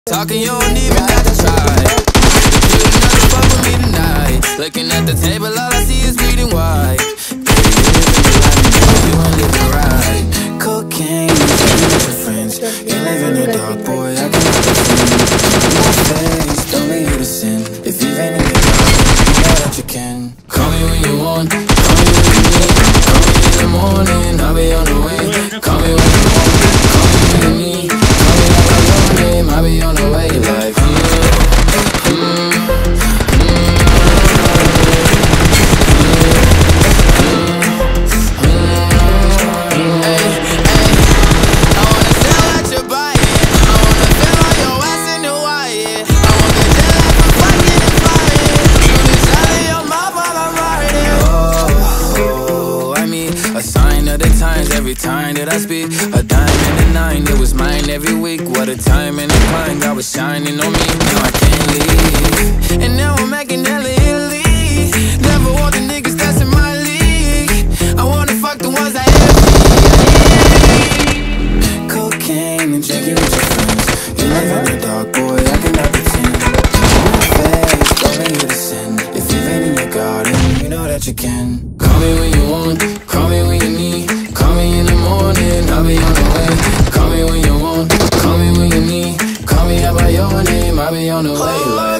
Talking, you don't even have to try. You another fuck with me tonight. Looking at the table, all I see is bleeding white. Baby, you ain't living right. Cocaine, you with your friends. You live in the dark, boy, I can't pretend. My face, don't lead you to sin. If you've any dark, you know that you can. Call me when you want, call me when you need. Call me in the morning, I'll be on the way. Call me when you want, call me when you need. Call me like I know your name, I'll be on the way like every time that I speak, a dime and a nine, it was mine every week. What a time and a climb, God was shining on me. Now I can't leave, and now I'm making hella Italy. Never want the niggas that's in my league. I wanna fuck the ones I have. Cocaine and drinking with your friends. You live in the dark, boy, I cannot pretend. My face, don't lead you to sin. If you've been in your garden, you know that you can. Call me when you want, call me when you need. Call me in the morning, I'll be on the way. Call me when you want, call me when you need. Call me out by your name, I'll be on the way like